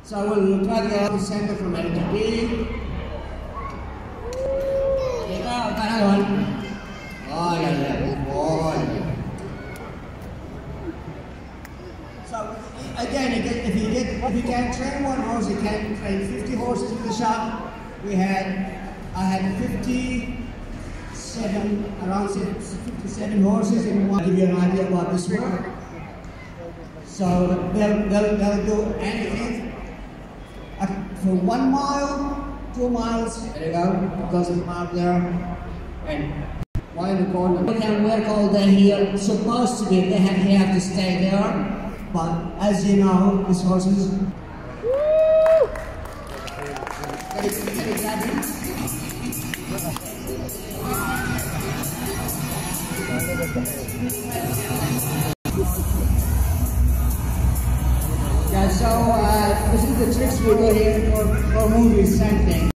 So we'll try to get out the center from A to B. There you go, another one. Oh, yeah, good boy. So again, if you can train one horse, you can train 50 horses in the shop. I had 57 horses in one. I'll give you an idea about this one. So they'll do anything for 1 mile, 2 miles. There you go. Goes the mark there. And one in the corner. They can work all day here. Supposed to be. They have to stay there. But as you know, these horses. Yeah, so this is the tricks we do here for movies, same thing.